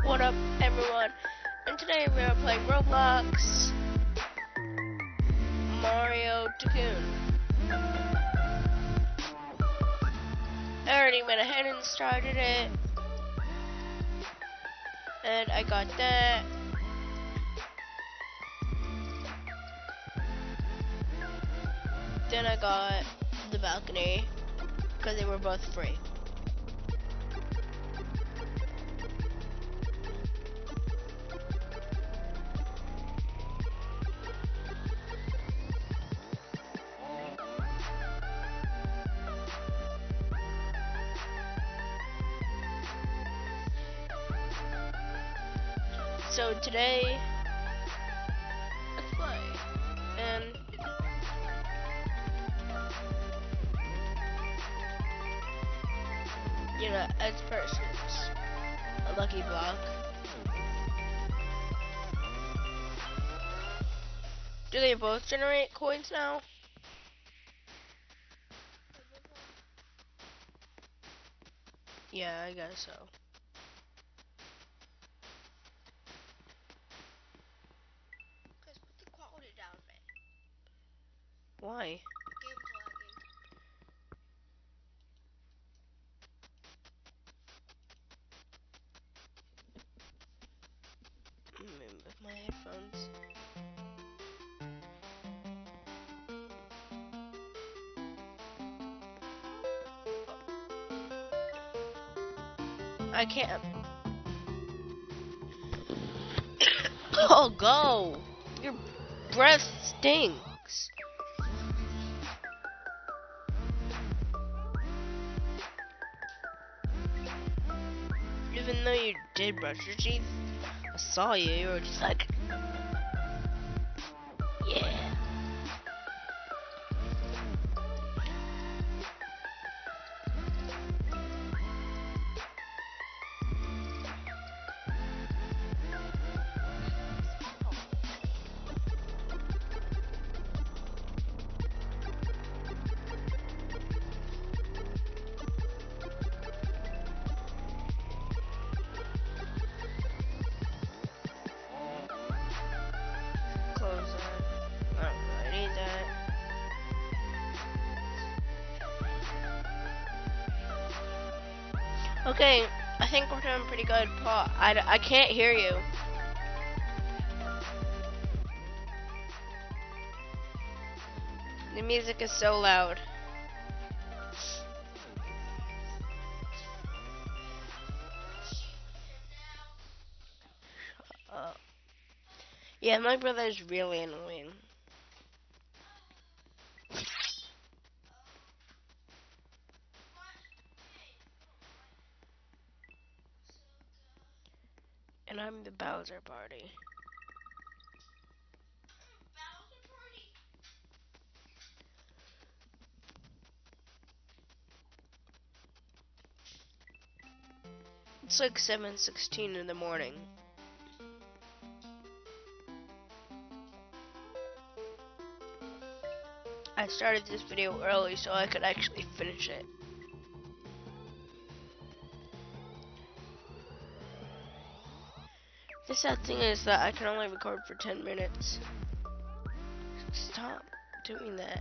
What up, everyone? And today we are playing Roblox Mario Tycoon. I already went ahead and started it, and I got that. Then I got the balcony because they were both free. So today, let's play. And you know, as first it's a lucky block. Do they both generate coins now? Yeah, I guess so. Guys, put the quality down a bit. Why? With my headphones. I can't. Oh, go! Your breath stinks. Even though you did brush your teeth, I saw you. You were just like, yeah. Close that. I don't really need that. Okay, I think we're doing pretty good. Paul, I can't hear you. The music is so loud. Yeah, my brother is really annoying. And I'm the Bowser party. It's like 7:16 in the morning. I started this video early so I could actually finish it. The sad thing is that I can only record for 10 minutes. Stop doing that.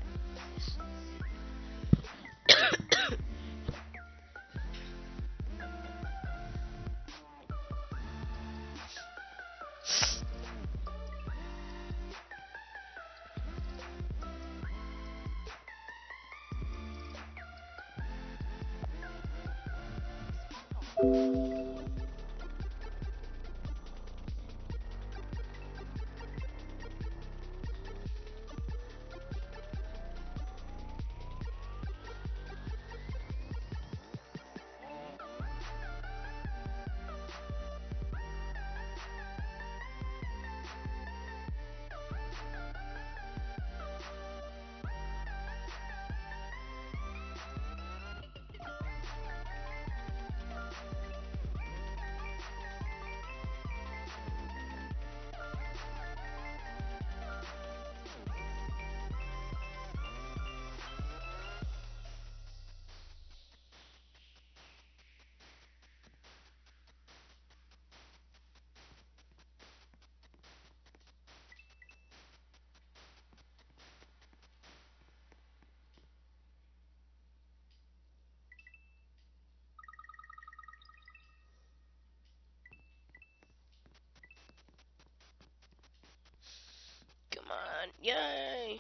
Yay!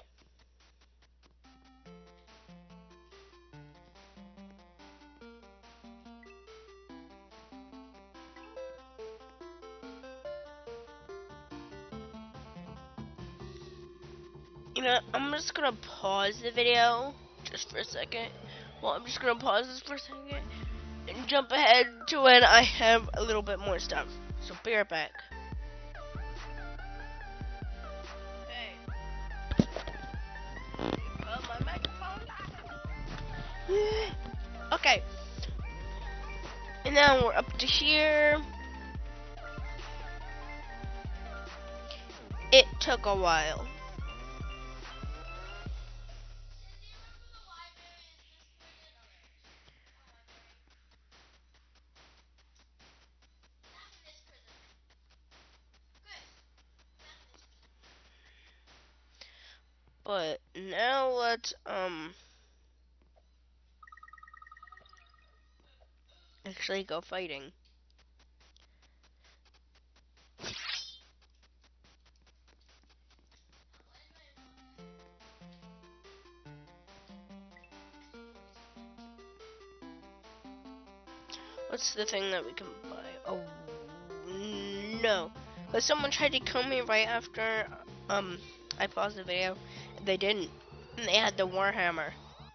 You know, I'm just gonna pause the video just for a second. Well, I'm just gonna pause this for a second and jump ahead to when I have a little bit more stuff. So be right back. Okay. Put my microphone down. Okay. And now we're up to here. It took a while. But now let's actually go fighting. What's the thing that we can buy? Oh no. But someone tried to kill me right after I paused the video. They didn't. And they had the Warhammer.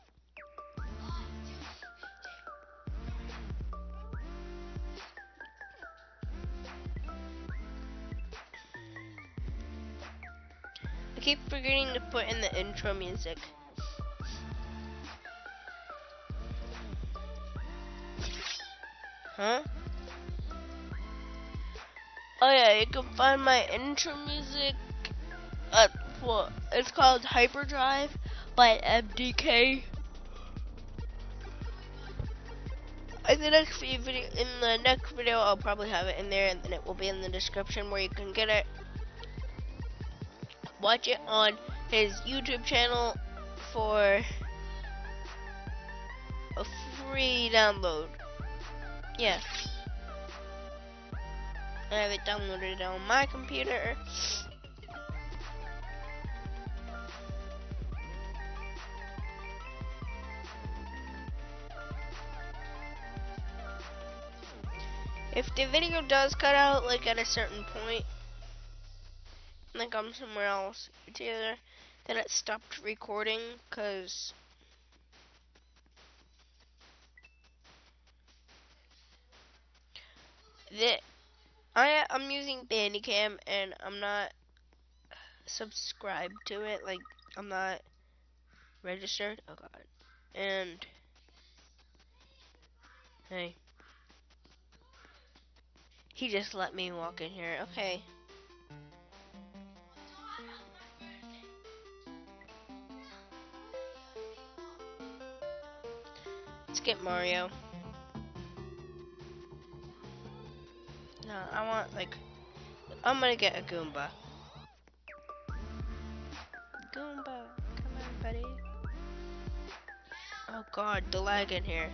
I keep forgetting to put in the intro music. Huh? Oh yeah, you can find my intro music at, well, it's called Hyperdrive by MDK. In the next video, I'll probably have it in there, and then it will be in the description where you can get it. Watch it on his YouTube channel for a free download. Yeah. I have it downloaded on my computer. If the video does cut out, like at a certain point, like I'm somewhere else, it's either that it stopped recording, cause I'm using Bandicam and I'm not subscribed to it, like I'm not registered. Oh god. And hey, he just let me walk in here. Okay. Let's get Mario. No, I want like I'm gonna get a Goomba. Goomba, come on, buddy. Oh god, the lag in here.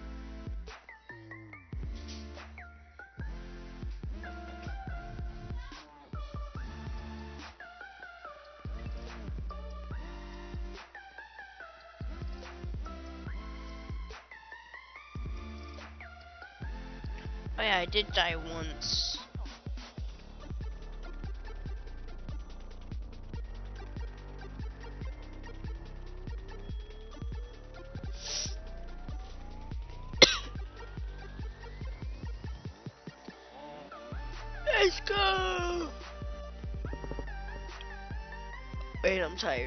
Oh yeah, I did die once. Let's go! Wait, I'm tired.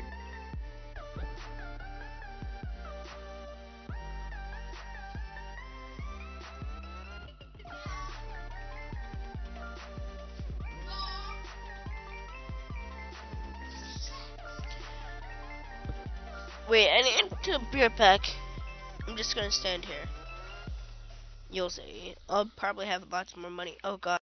Wait, I need to be right back. I'm just gonna stand here. You'll see. I'll probably have lots more money. Oh god.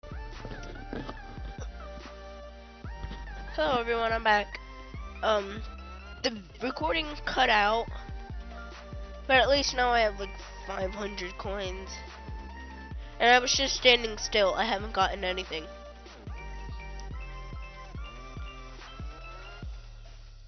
Hello everyone, I'm back. The recording cut out, but at least now I have like 500 coins. And I was just standing still. I haven't gotten anything.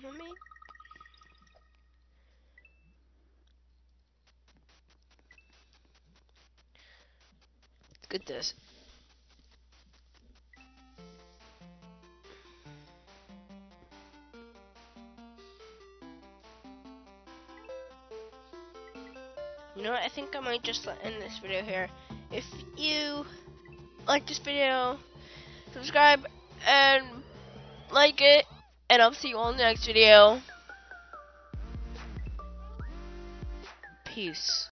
Let me. Look at this. You know what? I think I might just end this video here. If you like this video, subscribe and like it, and I'll see you all in the next video. Peace.